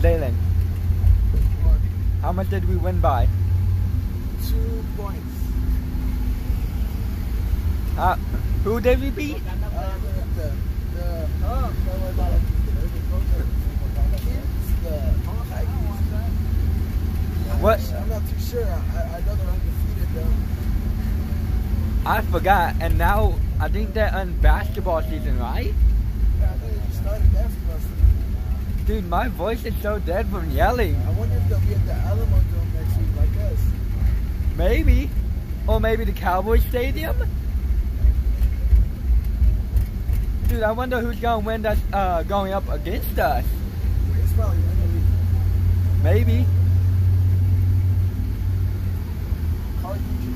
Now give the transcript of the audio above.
Leyland. What? How much did we win by? 2 points. Who did we beat? Don't worry about it. What? I'm not too sure. I know they're undefeated though. I forgot, and now I think they're on basketball season, right? Yeah, I think they just started basketball season. Dude, my voice is so dead from yelling. I wonder if they'll be at the Alamo Dome next week like us. Maybe. Or maybe the Cowboys Stadium? Dude, I wonder who's gonna win that's going up against us. It's probably Maybe. Carthage